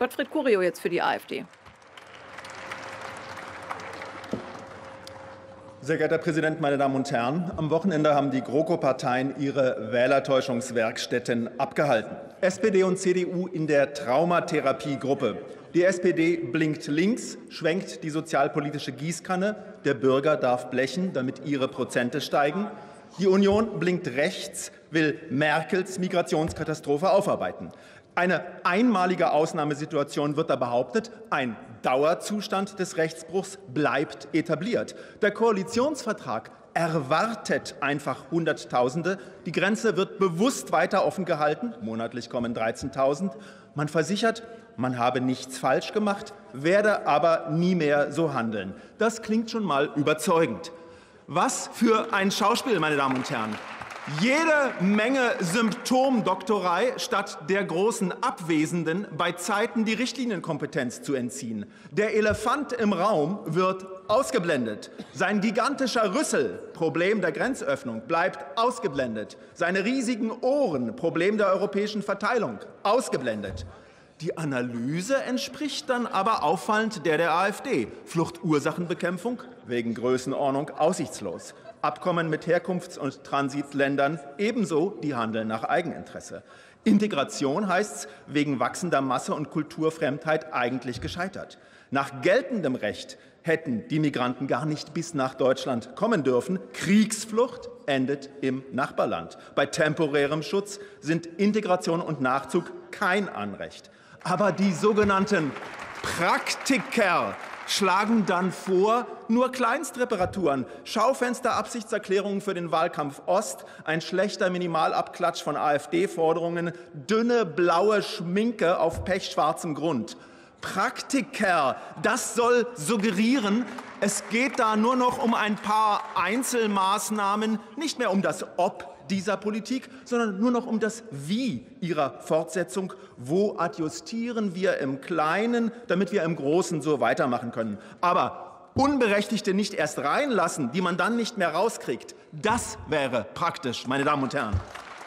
Gottfried Curio jetzt für die AfD. Sehr geehrter Herr Präsident, meine Damen und Herren! Am Wochenende haben die GroKo-Parteien ihre Wählertäuschungswerkstätten abgehalten. SPD und CDU in der Traumatherapiegruppe. Die SPD blinkt links, schwenkt die sozialpolitische Gießkanne. Der Bürger darf blechen, damit ihre Prozente steigen. Die Union blinkt rechts, will Merkels Migrationskatastrophe aufarbeiten. Eine einmalige Ausnahmesituation wird da behauptet, ein Dauerzustand des Rechtsbruchs bleibt etabliert. Der Koalitionsvertrag erwartet einfach Hunderttausende. Die Grenze wird bewusst weiter offen gehalten. Monatlich kommen 13.000. Man versichert, man habe nichts falsch gemacht, werde aber nie mehr so handeln. Das klingt schon mal überzeugend. Was für ein Schauspiel, meine Damen und Herren! Jede Menge Symptomdoktorei statt der großen Abwesenden, bei Zeiten die Richtlinienkompetenz zu entziehen. Der Elefant im Raum wird ausgeblendet. Sein gigantischer Rüssel, Problem der Grenzöffnung, bleibt ausgeblendet. Seine riesigen Ohren, Problem der europäischen Verteilung, ausgeblendet. Die Analyse entspricht dann aber auffallend der AfD. Fluchtursachenbekämpfung wegen Größenordnung aussichtslos. Abkommen mit Herkunfts- und Transitländern ebenso, die handeln nach Eigeninteresse. Integration heißt's wegen wachsender Masse- und Kulturfremdheit eigentlich gescheitert. Nach geltendem Recht hätten die Migranten gar nicht bis nach Deutschland kommen dürfen. Kriegsflucht endet im Nachbarland. Bei temporärem Schutz sind Integration und Nachzug kein Anrecht. Aber die sogenannten Praktiker schlagen dann vor, nur Kleinstreparaturen, Schaufensterabsichtserklärungen für den Wahlkampf Ost, ein schlechter Minimalabklatsch von AfD-Forderungen, dünne blaue Schminke auf pechschwarzem Grund. Praktiker, das soll suggerieren, es geht da nur noch um ein paar Einzelmaßnahmen, nicht mehr um das Ob dieser Politik, sondern nur noch um das Wie ihrer Fortsetzung. Wo adjustieren wir im Kleinen, damit wir im Großen so weitermachen können? Aber Unberechtigte nicht erst reinlassen, die man dann nicht mehr rauskriegt, das wäre praktisch, meine Damen und Herren.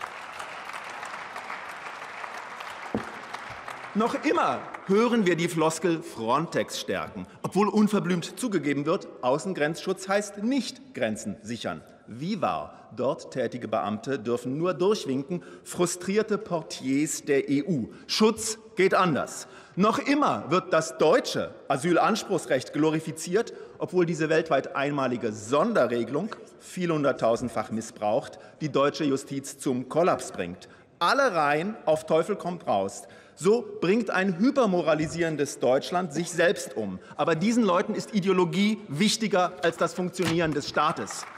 Noch immer hören wir die Floskel Frontex stärken, obwohl unverblümt zugegeben wird, Außengrenzschutz heißt nicht Grenzen sichern. Wie wahr? Dort tätige Beamte dürfen nur durchwinken, frustrierte Portiers der EU. Schutz geht anders. Noch immer wird das deutsche Asylanspruchsrecht glorifiziert, obwohl diese weltweit einmalige Sonderregelung vielhunderttausendfach missbraucht, die deutsche Justiz zum Kollaps bringt. Alle Reihen auf Teufel kommt raus. So bringt ein hypermoralisierendes Deutschland sich selbst um. Aber diesen Leuten ist Ideologie wichtiger als das Funktionieren des Staates.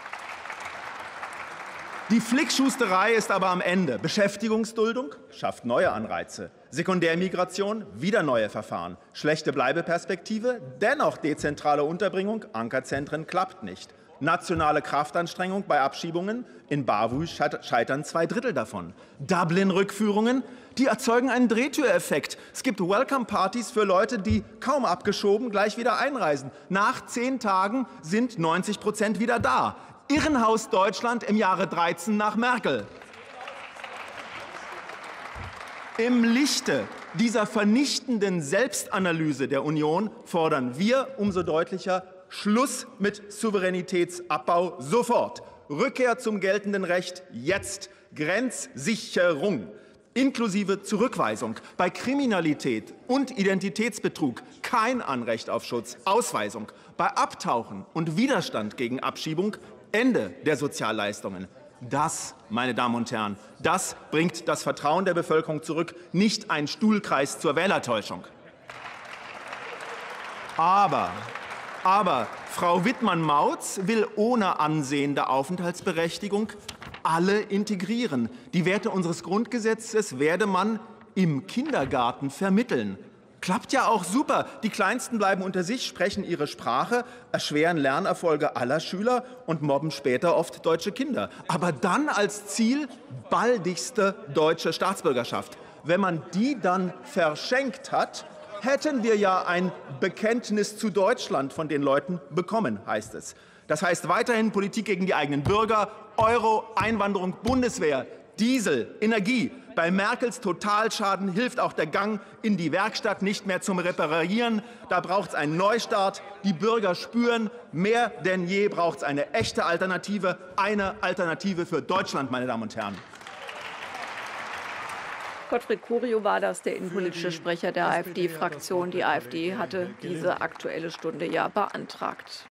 Die Flickschusterei ist aber am Ende. Beschäftigungsduldung schafft neue Anreize. Sekundärmigration, wieder neue Verfahren. Schlechte Bleibeperspektive, dennoch dezentrale Unterbringung, Ankerzentren klappt nicht. Nationale Kraftanstrengung bei Abschiebungen, in Bavü scheitern 2/3 davon. Dublin-Rückführungen, die erzeugen einen Drehtüreffekt. Es gibt Welcome-Partys für Leute, die kaum abgeschoben gleich wieder einreisen. Nach 10 Tagen sind 90% wieder da. Irrenhaus Deutschland im Jahre 13 nach Merkel. Im Lichte dieser vernichtenden Selbstanalyse der Union fordern wir umso deutlicher Schluss mit Souveränitätsabbau sofort. Rückkehr zum geltenden Recht jetzt. Grenzsicherung inklusive Zurückweisung. Bei Kriminalität und Identitätsbetrug kein Anrecht auf Schutz. Ausweisung. Bei Abtauchen und Widerstand gegen Abschiebung Ende der Sozialleistungen. Das, meine Damen und Herren, das bringt das Vertrauen der Bevölkerung zurück, nicht ein Stuhlkreis zur Wählertäuschung. Aber Frau Wittmann-Mautz will ohne ansehende Aufenthaltsberechtigung alle integrieren. Die Werte unseres Grundgesetzes werde man im Kindergarten vermitteln. Klappt ja auch super. Die Kleinsten bleiben unter sich, sprechen ihre Sprache, erschweren Lernerfolge aller Schüler und mobben später oft deutsche Kinder. Aber dann als Ziel baldigste deutsche Staatsbürgerschaft. Wenn man die dann verschenkt hat, hätten wir ja ein Bekenntnis zu Deutschland von den Leuten bekommen, heißt es. Das heißt weiterhin Politik gegen die eigenen Bürger, Euro, Einwanderung, Bundeswehr, Diesel, Energie. Bei Merkels Totalschaden hilft auch der Gang in die Werkstatt nicht mehr zum Reparieren. Da braucht es einen Neustart. Die Bürger spüren, mehr denn je braucht es eine echte Alternative, eine Alternative für Deutschland, meine Damen und Herren. Gottfried Curio war das, der innenpolitische Sprecher der AfD-Fraktion. Die AfD hatte diese Aktuelle Stunde ja beantragt.